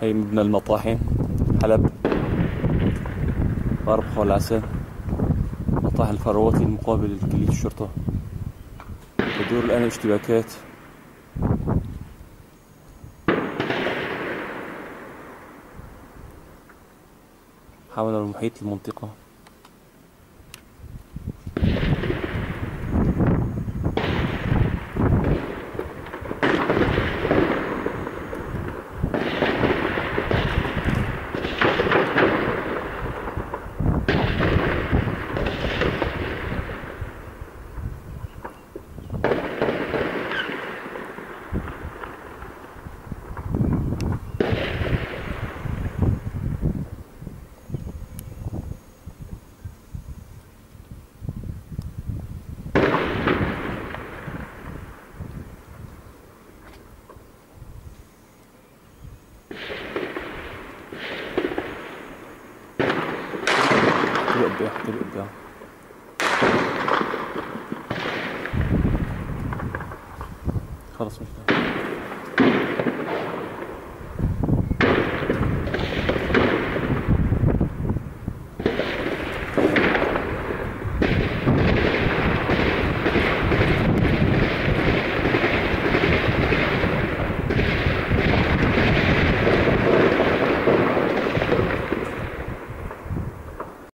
هي مبنى المطاحن حلب، غرب خو العسل، مطاحن الفرواتي المقابل لكلية الشرطة. تدور الآن الاشتباكات. حول المحيط المنطقة. الإبداع. خلص مش